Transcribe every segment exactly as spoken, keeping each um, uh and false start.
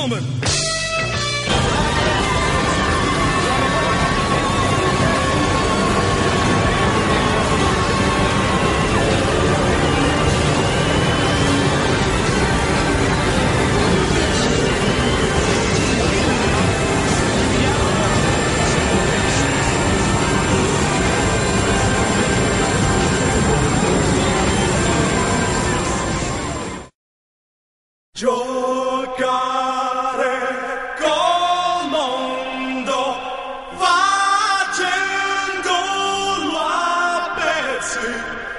gentlemen. Giocare col mondo facendolo a pezzi,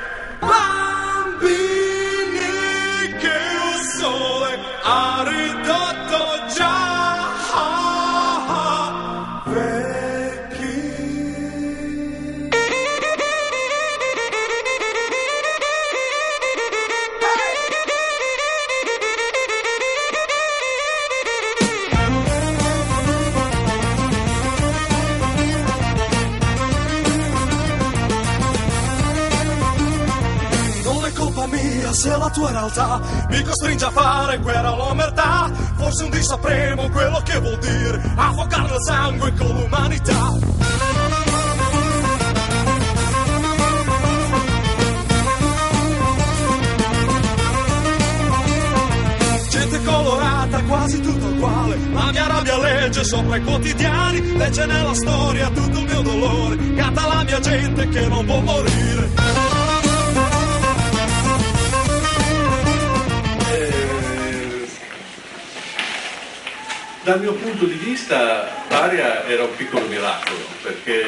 bambini che il sole ha ridotto già vecchi. Mia, se la tua realtà mi costringe a fare guerra all'omertà, forse un dì sapremo quello che vuol dire affogare il sangue con l'umanità. Gente colorata, quasi tutto uguale, la mia rabbia legge sopra i quotidiani, legge nella storia tutto il mio dolore, canta la mia gente che non può morire. Dal mio punto di vista l'Aria era un piccolo miracolo, perché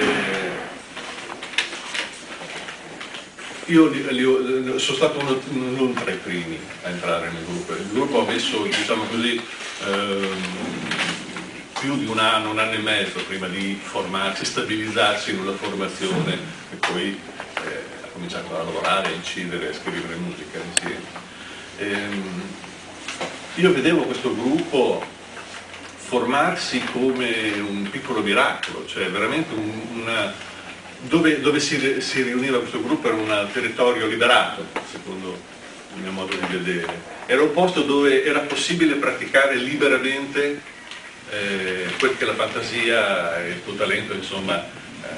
io li, li, sono stato uno, non tra i primi a entrare nel gruppo. Il gruppo ha messo, diciamo così, ehm, più di un anno, un anno e mezzo prima di formarsi, stabilizzarsi in una formazione e poi eh, ha cominciato a lavorare, a incidere, a scrivere musica insieme. Ehm, io vedevo questo gruppo formarsi come un piccolo miracolo, cioè veramente un, una, dove, dove si, si riuniva questo gruppo era un territorio liberato, secondo il mio modo di vedere. Era un posto dove era possibile praticare liberamente eh, quel che la fantasia e il tuo talento, insomma, eh,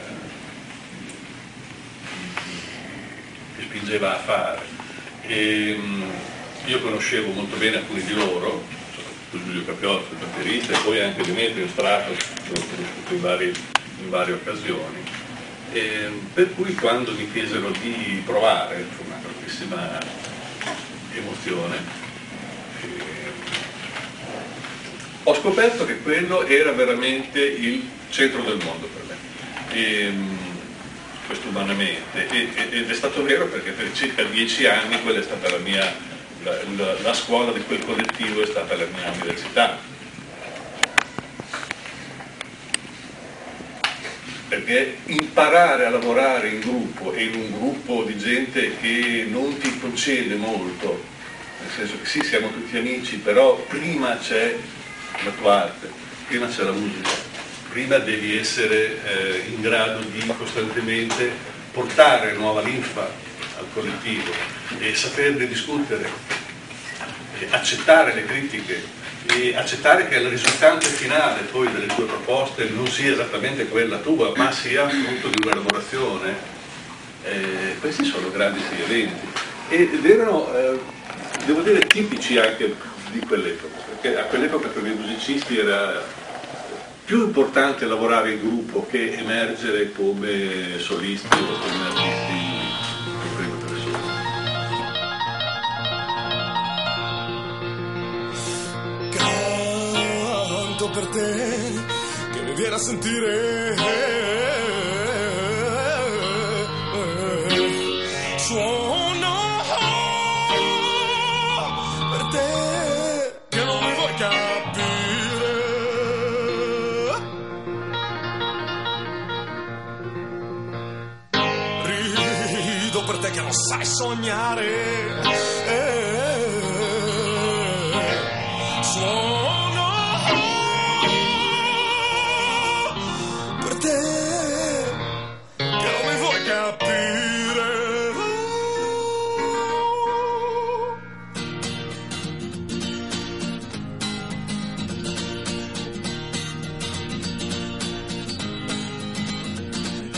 ti spingeva a fare. E, io conoscevo molto bene alcuni di loro, Giulio Capiozzo, il batterista, e poi anche Demetrio Strato, che l'ho conosciuto in varie, in varie occasioni. E per cui quando mi chiesero di provare, fu una grandissima emozione, e ho scoperto che quello era veramente il centro del mondo per me, e, questo umanamente, e, ed è stato vero perché per circa dieci anni quella è stata la mia La, la, la scuola di quel collettivo, è stata la mia università, perché imparare a lavorare in gruppo e in un gruppo di gente che non ti concede molto, nel senso che sì, siamo tutti amici, però prima c'è la tua arte, prima c'è la musica, prima devi essere eh, in grado di costantemente portare nuova linfa al collettivo e saperne discutere, e accettare le critiche e accettare che la risultante finale poi delle tue proposte non sia esattamente quella tua, ma sia frutto di una lavorazione. Eh, questi sono grandi eventi ed erano, eh, devo dire, tipici anche di quell'epoca, perché a quell'epoca per i musicisti era più importante lavorare in gruppo che emergere come solisti o come artisti. Per te che mi viene a sentire, suono per te che non mi vuoi capire, rido per te che non sai sognare, suono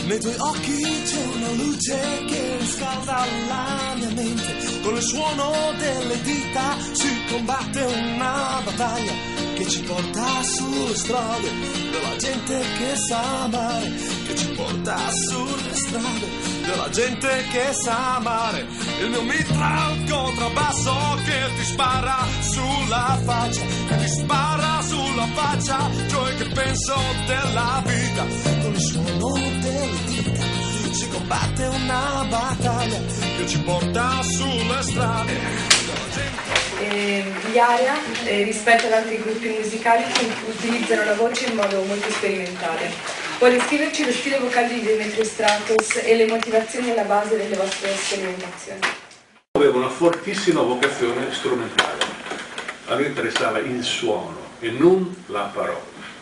Nei tuoi occhi c'è una luce che riscalda la mia mente. Con il suono delle dita si combatte una battaglia che ci porta sulle strade della gente che sa amare, che ci porta sulle strade della gente che sa amare. Il mio mitra un contrabbasso che ti spara sulla faccia, che ti spara sulla faccia, cioè che penso della vita. Con il suono delle dita si combatte una battaglia che ci porta sulle strade della gente. Eh, gli Aria, eh, rispetto ad altri gruppi musicali, utilizzano la voce in modo molto sperimentale. Può descriverci lo stile vocale di Demetrio Stratos e le motivazioni alla base delle vostre sperimentazioni? Aveva una fortissima vocazione strumentale. A lui interessava il suono e non la parola.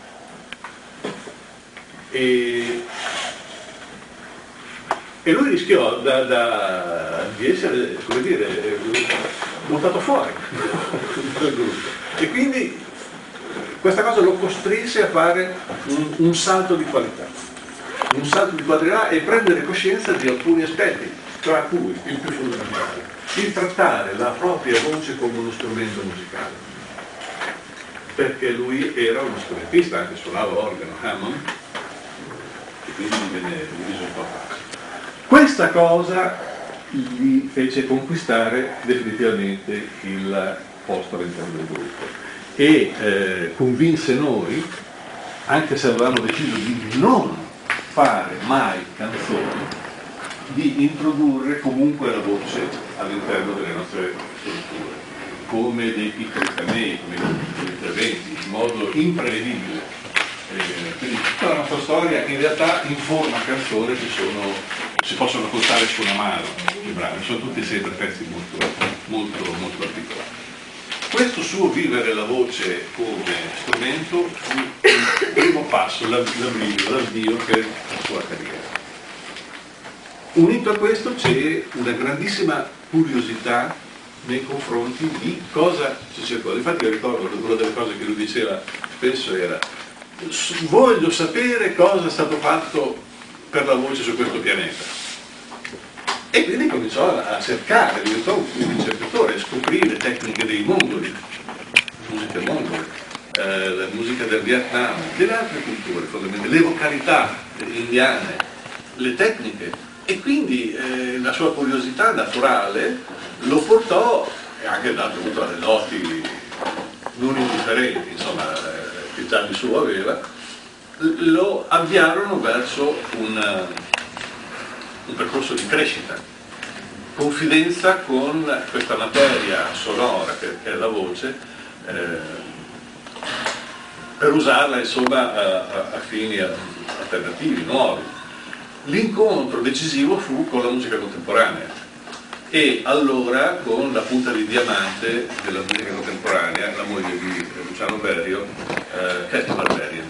E, e lui rischiò da, da, di essere, come dire, buttato fuori dal gruppo. E quindi questa cosa lo costrinse a fare un, un salto di qualità, un salto di qualità e prendere coscienza di alcuni aspetti, tra cui il più fondamentale, il trattare la propria voce come uno strumento musicale, perché lui era uno strumentista, anche suonava organo, Hammond, e quindi gli venne diviso un po' facile. Questa cosa gli fece conquistare definitivamente il posto all'interno del gruppo e eh, convinse noi, anche se avevamo deciso di non fare mai canzoni, di introdurre comunque la voce all'interno delle nostre strutture, come dei piccoli camei, come dei interventi, in modo imprevedibile. Eh, quindi tutta la nostra storia in realtà in forma canzone ci sono, si possono contare su una mano i brani, sono tutti sempre pezzi molto, molto, molto articolati. Questo suo vivere la voce come strumento fu il primo passo, l'avvio, l'avvio per la sua carriera. Unito a questo c'è una grandissima curiosità nei confronti di cosa ci cercò. Infatti io ricordo che una delle cose che lui diceva spesso era: voglio sapere cosa è stato fatto per la voce su questo pianeta. E quindi cominciò a cercare, diventò un ricercatore, a scoprire tecniche dei mongoli, musiche mongole, eh, la musica del Vietnam, delle altre culture, le vocalità indiane, le tecniche. E quindi eh, la sua curiosità naturale lo portò, e anche dato avuto alle doti non indifferenti, insomma, eh, che già di suo aveva, lo avviarono verso un, un percorso di crescita, confidenza con questa materia sonora che, che è la voce, eh, per usarla insomma a, a, a fini alternativi, nuovi. L'incontro decisivo fu con la musica contemporanea e allora con la punta di diamante della musica contemporanea, la moglie di Luciano Berio, eh, Katy Barberian.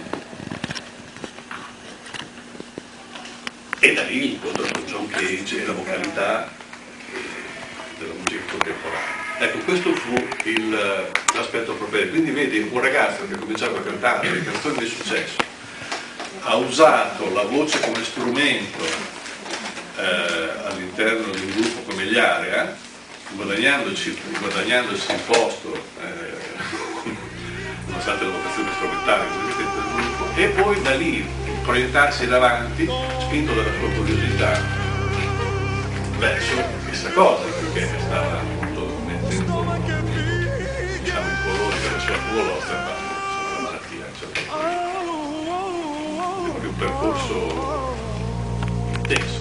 E da lì l'incontro con John Cage e la vocalità della musica contemporanea. Ecco, questo fu il, l'aspetto proprio. Quindi vedi un ragazzo che cominciava a cantare le canzoni di successo, ha usato la voce come strumento eh, all'interno di un gruppo come gli Aria, guadagnandoci, guadagnandosi il posto, eh, nonostante la vocazione strumentale del gruppo, e poi da lì proiettarsi davanti, spinto dalla sua curiosità, verso questa cosa, perché stava appunto mettendo, diciamo, in colore della sua gola, osservando la malattia, eccetera. Un percorso intenso.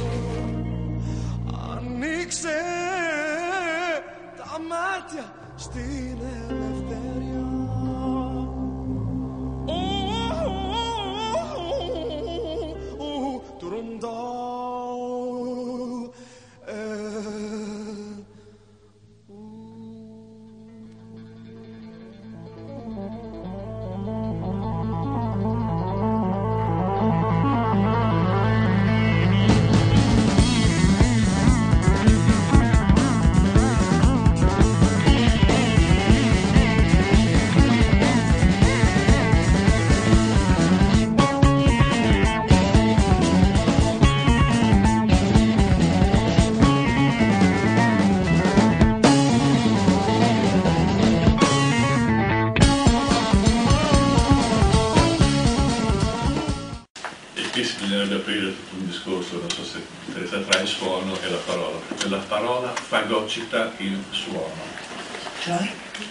il suono e la parola. La parola fagocita il suono. Cioè?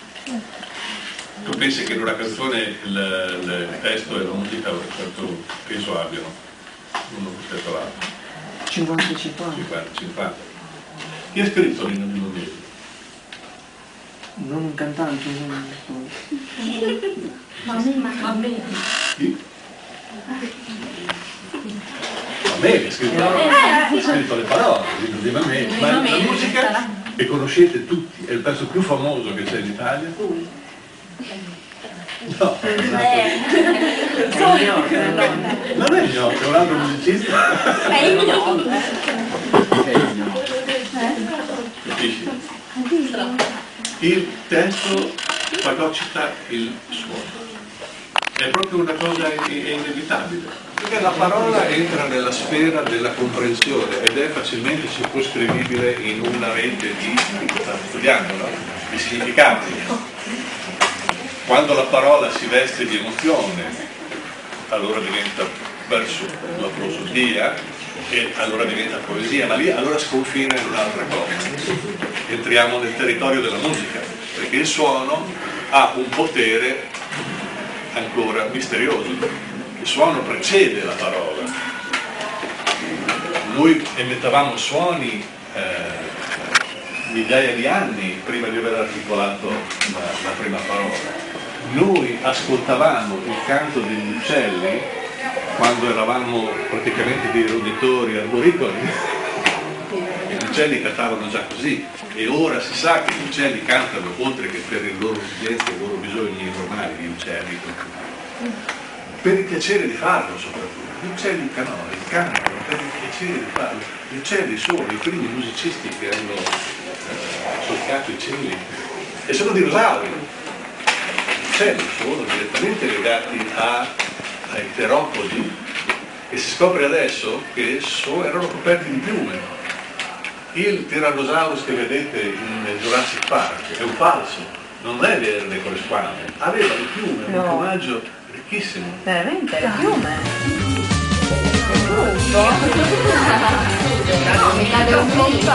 Tu pensi che in una canzone il, il testo e la musica quanto peso abbiano? Uno rispetto all'altro? cinquanta cinquanta. cinquanta cinquanta. Chi ha scritto l'Inno di Lumini? Non un cantante, non Mameli. Chi? Mameli ha scritto, ha scritto le parole, l'Inno di Mameli. Ma la musica che conoscete tutti, è il pezzo più famoso che c'è in Italia? No, non è Gnocco, è un altro musicista. È il Gnocco. Capisci? Il testo fagocita il suono. È proprio una cosa è inevitabile. Perché la parola entra nella sfera della comprensione ed è facilmente circoscrivibile in una rete di, state studiando, no? Di significati. Quando la parola si veste di emozione, allora diventa verso la prosodia e allora diventa poesia, ma lì allora sconfina in un'altra cosa. Entriamo nel territorio della musica, perché il suono ha un potere ancora misterioso. Il suono precede la parola. Noi emettavamo suoni eh, migliaia di anni prima di aver articolato la, la prima parola. Noi ascoltavamo il canto degli uccelli quando eravamo praticamente dei roditori arboricoli. Gli uccelli cantavano già così e ora si sa che gli uccelli cantano oltre che per le loro esigenze e i loro bisogni normali, gli uccelli per il piacere di farlo soprattutto. Gli uccelli canori cantano per il piacere di farlo. Gli uccelli sono i primi musicisti che hanno eh, solcato i cieli e sono dinosauri. Gli uccelli sono direttamente legati a, ai teropodi e si scopre adesso che so, erano coperti di piume. Il Tyrannosaurus che vedete in Jurassic Park è un falso, non è verde con le squame, aveva le piume, un piumaggio ricchissimo. Veramente, le piume? No, mi cade un po' un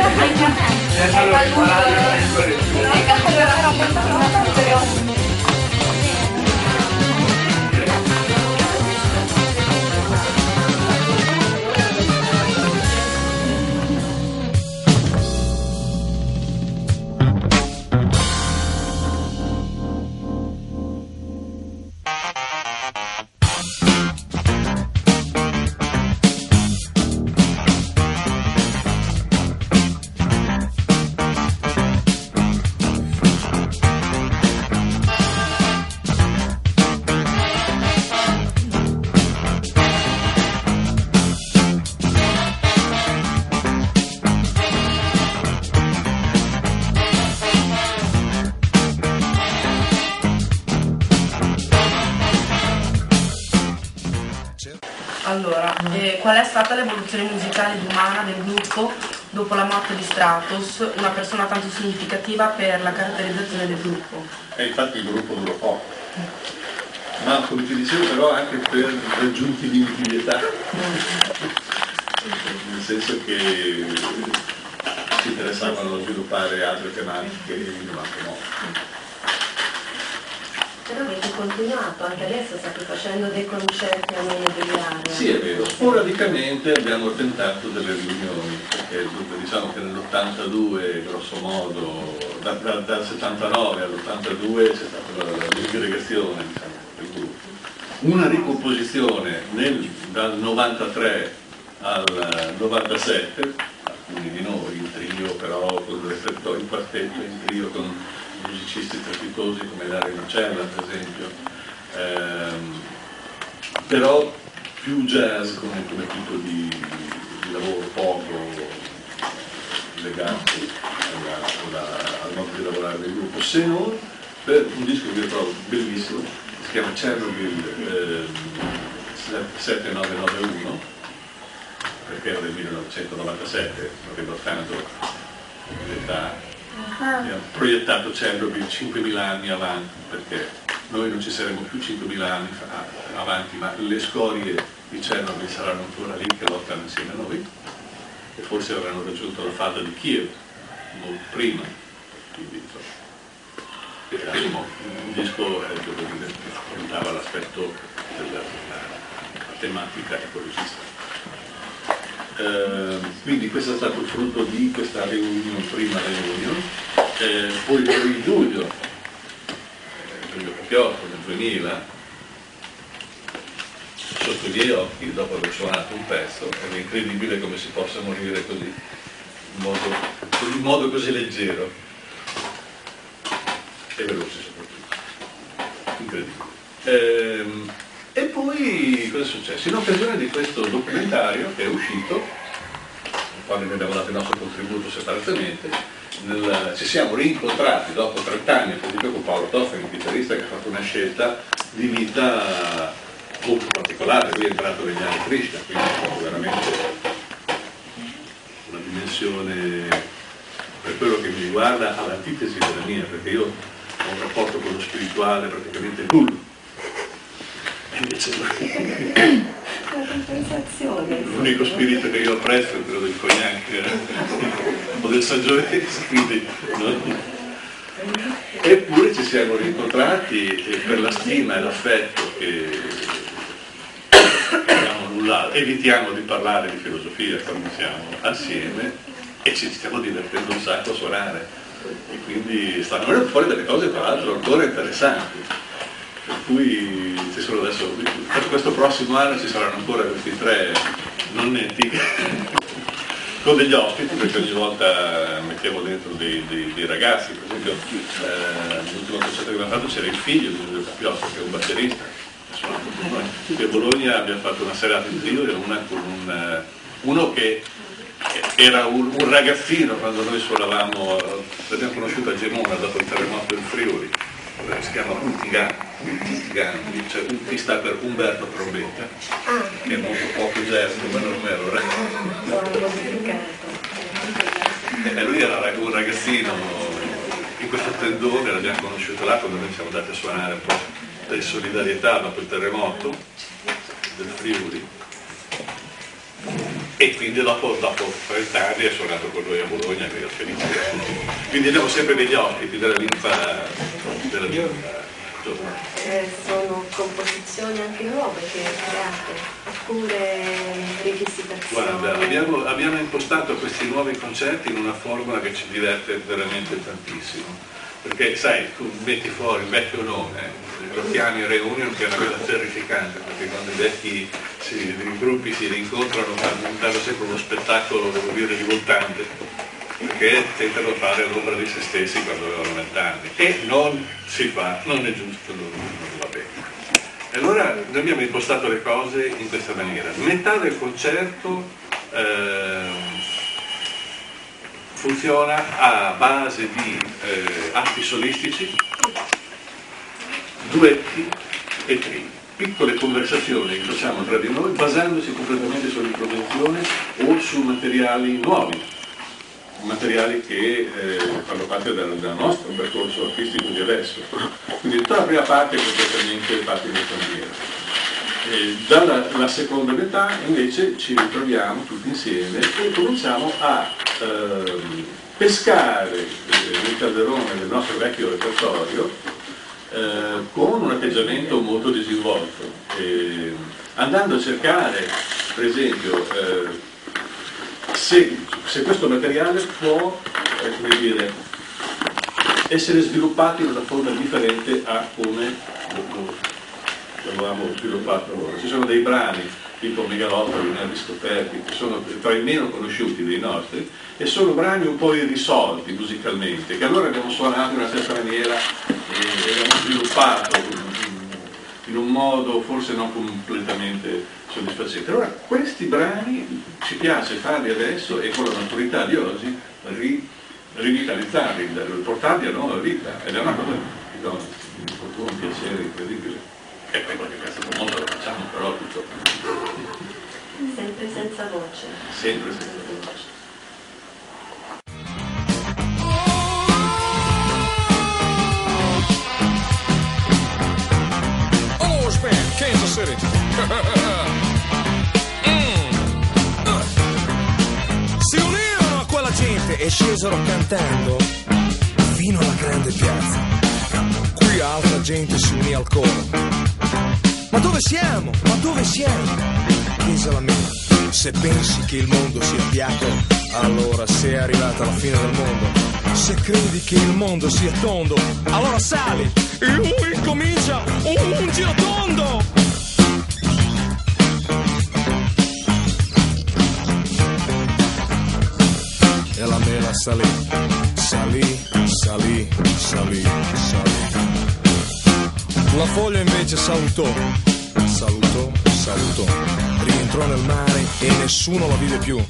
Allora, eh, qual è stata l'evoluzione musicale ed umana del gruppo dopo la morte di Stratos, una persona tanto significativa per la caratterizzazione del gruppo? E infatti il gruppo durò poco, ma come ti dicevo però anche per raggiunti limiti di età, nel senso che si interessavano a sviluppare altre tematiche in un altro modo. Però avete continuato, anche adesso state facendo dei concerti a nome dell'area. Sì, è vero, sporadicamente abbiamo tentato delle riunioni, perché diciamo che nell'ottantadue, grosso modo, da, da, dal settantanove all'ottantadue c'è stata la, la disgregazione, diciamo, del gruppo. Una ricomposizione nel, dal novantatré al novantasette, alcuni di noi in trio, però con il repertorio in quartetto, in trio con musicisti strepitosi come Dario Nocella per esempio, ehm, però più jazz come, come tipo di, di lavoro poco legato alla, alla, al modo di lavorare del gruppo, se non per un disco che io trovo bellissimo, si chiama Chernobyl eh, sette nove nove uno, perché era del millenovecentonovantasette, aveva tanto l'età. Abbiamo proiettato Chernobyl cinquemila anni avanti, perché noi non ci saremo più cinquemila anni avanti, ma le scorie di Chernobyl saranno ancora lì che lottano insieme a noi. e forse avranno raggiunto la falda di Kiev molto prima, quindi insomma, era un disco eh, che affrontava l'aspetto della la tematica ecologista. Eh, quindi questo è stato il frutto di questa riunione, prima riunione, eh, poi in giugno, eh, Giulio Capiotto nel duemila, sotto i miei occhi, dopo aver suonato un pezzo, è incredibile come si possa morire così, in modo, in modo così leggero e veloce soprattutto, incredibile. Ehm, E poi cosa è successo? In occasione di questo documentario che è uscito, al quale noi abbiamo dato il nostro contributo separatamente, nel, ci siamo rincontrati dopo trent'anni, per esempio con Paolo Toffoli, un chitarrista che ha fatto una scelta di vita molto particolare. Lui è entrato negli anni Krishna, quindi è stato veramente una dimensione, per quello che mi riguarda, all'antitesi della mia, perché io ho un rapporto con lo spirituale praticamente nullo. Invece l'unico spirito che io apprezzo è quello del cognac o del Sangiovese, quindi no? Eppure ci siamo rincontrati e per la stima e l'affetto che, che abbiamo nullato, evitiamo di parlare di filosofia quando siamo assieme e ci stiamo divertendo un sacco a suonare, e quindi stanno venendo fuori delle cose tra l'altro ancora interessanti. Per cui ci sono adesso, per questo prossimo anno ci saranno ancora questi tre nonnetti con degli ospiti, perché ogni volta mettiamo dentro dei, dei, dei ragazzi. Per esempio eh, l'ultimo concerto che abbiamo fatto c'era il figlio di Giulio Capiotto, che è un batterista, che a Bologna abbiamo fatto una serata in trio e una con un, uno che era un, un ragazzino quando noi suonavamo, l'abbiamo conosciuto a Gemona dopo il terremoto del Friuli. Si chiama Untigano, cioè un T sta per Umberto Trombetta, che è molto poco gesto, ma non è allora. E lui era un ragazzino in questo tendone, l'abbiamo conosciuto là quando noi siamo andati a suonare un po' di solidarietà dopo il terremoto del Friuli. E quindi dopo, dopo trent'anni è suonato con noi a Bologna, che ero felice. Quindi abbiamo sempre degli ospiti della linfa, della linfa giovane. Eh, sono composizioni anche nuove che create, oppure rivisitazioni? Guarda, abbiamo, abbiamo impostato questi nuovi concerti in una formula che ci diverte veramente tantissimo. Perché sai, tu metti fuori il vecchio nome, lo chiami Reunion, che è una cosa terrificante, perché quando i vecchi si, i gruppi si rincontrano danno sempre uno spettacolo, devo dire, rivoltante, perché tentano di fare l'ombra di se stessi quando avevano vent'anni, e non si fa, non è giusto, non, non va bene. E allora noi abbiamo impostato le cose in questa maniera. Metà del concerto eh, funziona a base di eh, atti solistici, duetti e trini, piccole conversazioni che facciamo tra di noi basandosi completamente sull'improvvisazione o su materiali nuovi, materiali che eh, fanno parte del, del nostro percorso artistico di adesso. Quindi tutta la prima parte è completamente fatta in questa maniera. E dalla la seconda metà invece ci ritroviamo tutti insieme e cominciamo a eh, pescare eh, il calderone del nostro vecchio repertorio eh, con un atteggiamento molto disinvolto, eh, andando a cercare per esempio eh, se, se questo materiale può eh, come dire, essere sviluppato in una forma differente a come lo avevamo sviluppato allora. Ci sono dei brani tipo Megalopoli, Nervi Scoperti, che sono tra i meno conosciuti dei nostri, e sono brani un po' irrisolti musicalmente, che allora abbiamo suonato in una certa maniera e abbiamo sviluppato in un modo forse non completamente soddisfacente. Allora questi brani ci piace farli adesso e con la maturità di oggi ri, rivitalizzarli, portarli a nuova vita, ed è una cosa che mi fa un piacere incredibile. E poi qualche pezzo del mondo lo facciamo, però tutto. Sempre senza voce. Sempre senza voce. Orange Band, Kansas City. mm. uh. piante e scesero cantando fino alla grande piazza. Qui altra gente si unì al coro. Ma dove siamo? Ma dove siamo? Chiese la mia. Se pensi che il mondo sia piatto, allora sei arrivata alla fine del mondo. Se credi che il mondo sia tondo, allora sali e lui incomincia un giro tondo. E la mela salì, salì, salì, salì, salì. La foglia invece salutò, salutò, salutò. Rientrò nel mare e nessuno la vide più.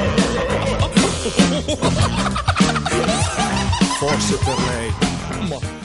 Forse per lei, ma